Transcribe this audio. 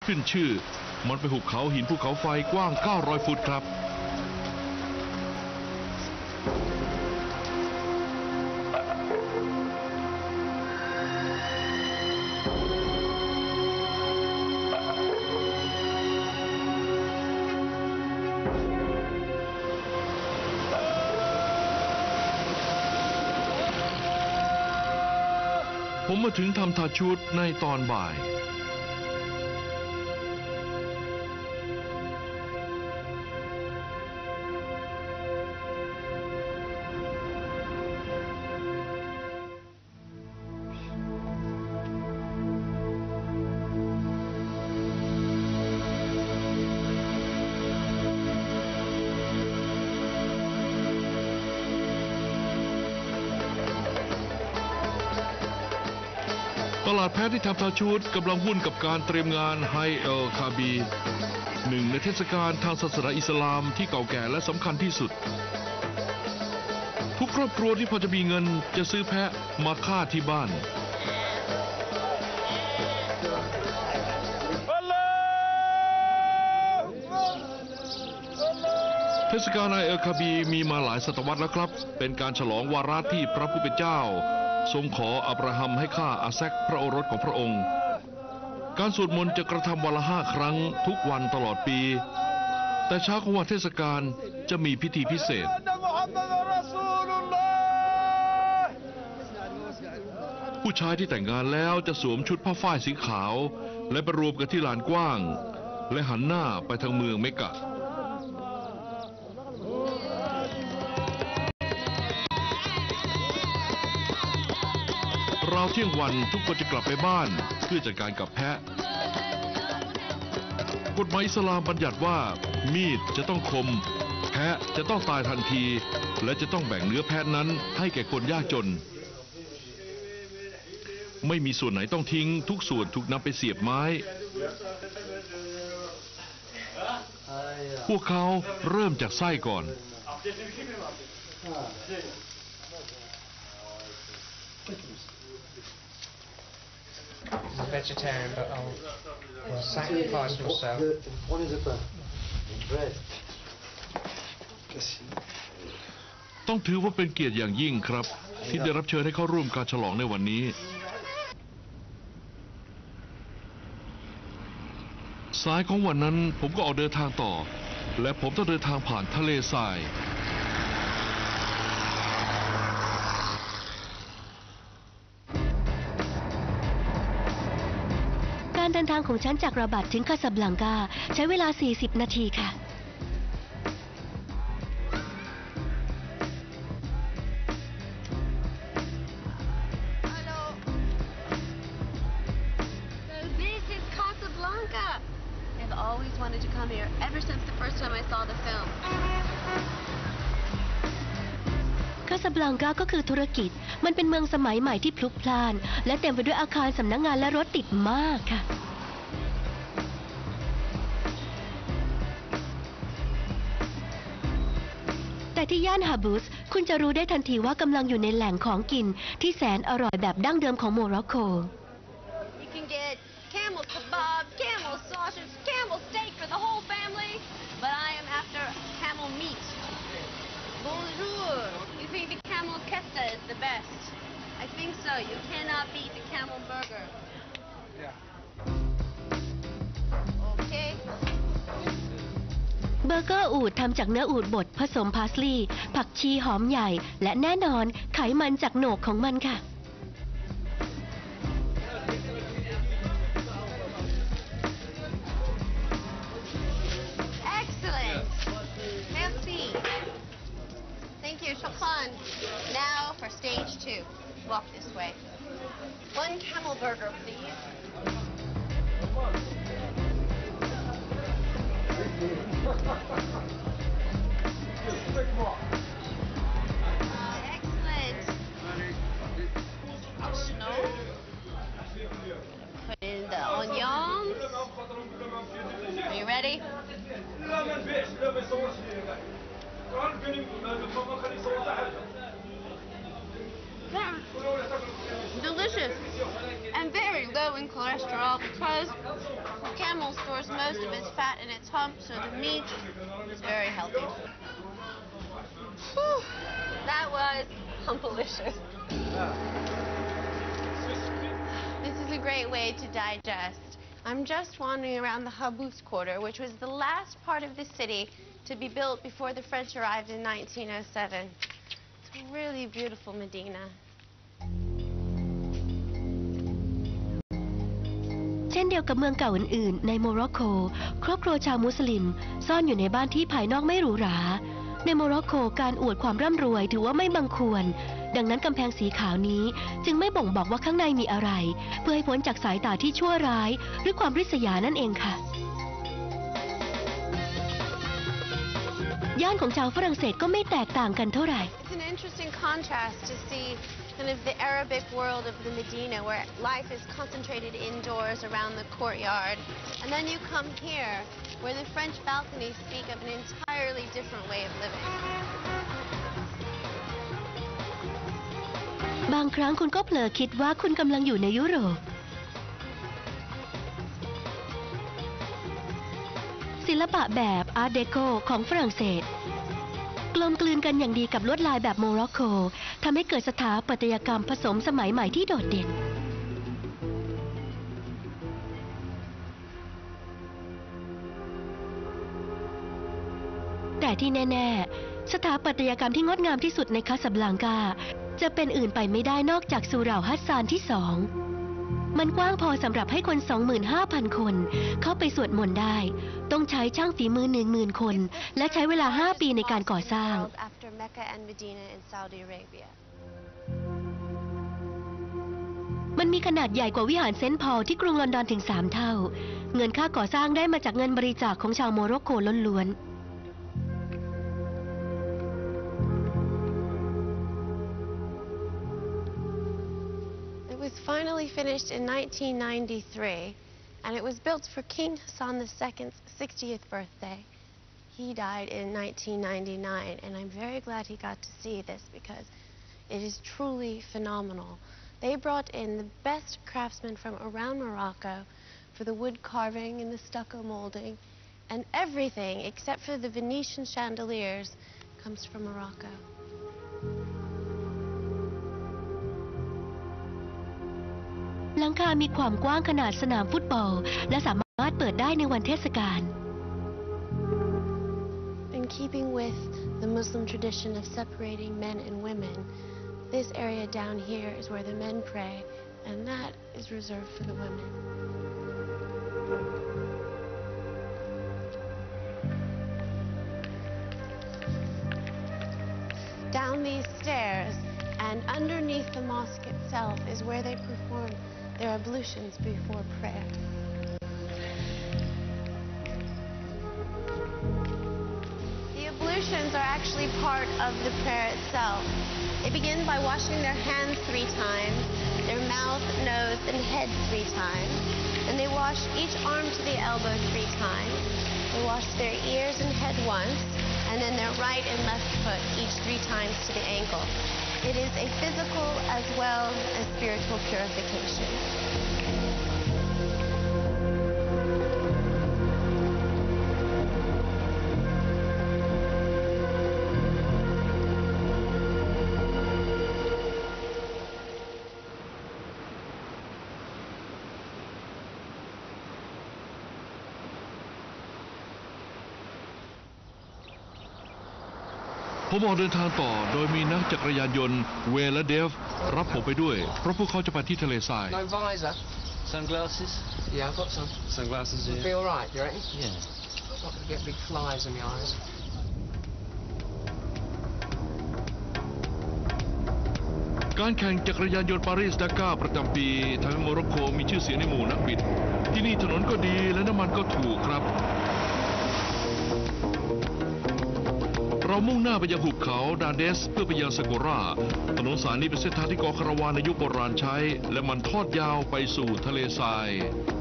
ขึ้นชื่อมันเป็นหุบเขาหินภูเขาไฟกว้าง900 ฟุตครับผมมาถึงทำทาชุดในตอนบ่ายตลาดแพะที่ทำทาชูดกำลังวุ่นกับการเตรียมงานไฮเอลคาบีหนึ่งในเทศกาลทางศาสนาอิสลามที่เก่าแก่และสำคัญที่สุดทุกครอบครัวที่พอจะมีเงินจะซื้อแพะมาฆ่าที่บ้านเทศกาลไฮเอลคาบีมีมาหลายศตวรรษแล้วครับเป็นการฉลองวาระที่พระผู้เป็นเจ้าทรงขออับราฮัมให้ฆ่าอาแซกพระโอรสของพระองค์การสวดมนต์จะกระทำวันละ5 ครั้งทุกวันตลอดปีแต่เช้าของวันเทศกาลจะมีพิธีพิเศษผู้ชายที่แต่งงานแล้วจะสวมชุดผ้าฝ้ายสีขาวและไปรวมกันที่ลานกว้างและหันหน้าไปทางเมืองเมกะราวเที่ยงวันทุกคนจะกลับไปบ้านเพื่อจัดการกับแพะกฎหมายอิสลามบัญญัติว่ามีดจะต้องคมแพะจะต้องตายทันทีและจะต้องแบ่งเนื้อแพะนั้นให้แก่คนยากจนไม่มีส่วนไหนต้องทิ้งทุกส่วนถูกนำไปเสียบไม้พวกเขาเริ่มจากไส้ก่อน I'm a vegetarian, but I'll sacrifice myself. ต้องถือว่าเป็นเกียรติอย่างยิ่งครับที่ได้รับเชิญให้เข้าร่วมการฉลองในวันนี้สายของวันนั้นผมก็ออกเดินทางต่อและผมต้องเดินทางผ่านทะเลทรายการเดินทางของฉันจากราบัตถึงคาซับลังกาใช้เวลา40 นาทีค่ะคาซับลังกาก็คือธุรกิจมันเป็นเมืองสมัยใหม่ที่พลุกพล่านและเต็มไปด้วยอาคารสำนักงานและรถติดมากค่ะแต่ที่ย่านฮาบุสคุณจะรู้ได้ทันทีว่ากำลังอยู่ในแหล่งของกินที่แสนอร่อยแบบดั้งเดิมของโมร็อกโก Camel kebab, camel sausage, camel steak for the whole family, but I am after camel meat. Bonjour. You think the camel kefta is the best? I think so. You cannot beat the camel burger. Okay. เบอร์เกอร์อูฐทำจากเนื้ออูฐบดผสมพาสลีย์ผักชีหอมใหญ่และแน่นอนไขมันจากโหนกของมันค่ะ Now for stage 2. Walk this way. 1 camel burger, please. Excellent. Snow. Put in the onions. Are you ready? delicious and very low in cholesterol because camel stores most of its fat in its hump, so the meat is very healthy. Whew, that was humpalicious. This is a great way to digest. I'm just wandering around the Habous Quarter, which was the last part of the city to be built before the French arrived in 1907. It's a really beautiful Medina. เช่นเดียวกับเมืองเก่าอื่นๆในโมร็อกโกครอบครัวชาวมุสลิมซ่อนอยู่ในบ้านที่ภายนอกไม่หรูหราในโมร็อกโกการอวดความร่ำรวยถือว่าไม่บังควรดังนั้นกำแพงสีขาวนี้จึงไม่บ่งบอกว่าข้างในมีอะไรเพื่อให้พ้นจากสายตาที่ชั่วร้ายหรือความริษยานั่นเองค่ะย่านของชาวฝรั่งเศสก็ไม่แตกต่างกันเท่าไหร่ It's an interesting contrast to see kind of the Arabic world of the Medina, where life is concentrated indoors around the courtyard, and then you come here, where the French balconies speak of an entirely different way of living. บางครั้งคุณก็เผลอคิดว่าคุณกำลังอยู่ในยุโรปศิลปะแบบอาร์ตเดโกของฝรั่งเศสกลมกลืนกันอย่างดีกับลวดลายแบบโมร็อกโกทำให้เกิดสถาปัตยกรรมผสมสมัยใหม่ที่โดดเด่นแต่ที่แน่ๆสถาปัตยกรรมที่งดงามที่สุดในคาซับลังกาจะเป็นอื่นไปไม่ได้นอกจากสุเหร่าฮัสซานที่2มันกว้างพอสำหรับให้คน 25,000 คนเข้าไปสวดมนต์ได้ต้องใช้ช่างฝีมือ 10,000 คนและใช้เวลา 5 ปีในการก่อสร้างมันมีขนาดใหญ่กว่าวิหารเซนต์พอลที่กรุงลอนดอนถึง 3 เท่าเงินค่าก่อสร้างได้มาจากเงินบริจาคของชาวโมร็อกโกล้วนๆ It was finally finished in 1993, and it was built for King Hassan II's 60th birthday. He died in 1999, and I'm very glad he got to see this because it is truly phenomenal. They brought in the best craftsmen from around Morocco for the wood carving and the stucco molding, and everything except for the Venetian chandeliers comes from Morocco. หลังคามีความกว้างขนาดสนามฟุตบอลและสามารถเปิดได้ในวันเทศกาล In keeping with the Muslim tradition of separating men and women, this area down here is where the men pray, and that is reserved for the women. Down these stairs and underneath the mosque itself is where they perform their ablutions before prayer. The ablutions are actually part of the prayer itself. They begin by washing their hands 3 times, their mouth, nose, and head 3 times, and they wash each arm to the elbow 3 times. They wash their ears and head once, and then their right and left foot each 3 times to the ankle. It is a physical as well as spiritual purification. ผมออกเดินทางต่อโดยมีนักจักรยานยนต์เวและเดฟรับผมไปด้วยเพราะพวกเขาจะไปที่ทะเลทราย No visor. Sunglasses? Yeah, I've got some. Sunglasses, You'll yeah. be all right, you reckon? Yeah. Not going to get big flies in my eyes. การแข่งจักรยานยนต์ปารีสดาก้าประจำปีทางโมร็อกโกมีชื่อเสียงในหมู่นักบิดที่นี่ถนนก็ดีและน้ำมันก็ถูกครับเรามุ่งหน้าไปยังหุบเขาดาเดสเพื่อไปยังซากุระถนนสายนี้เป็นเส้นทางที่กองคาราวานในยุคโบราณใช้และมันทอดยาวไปสู่ทะเลทราย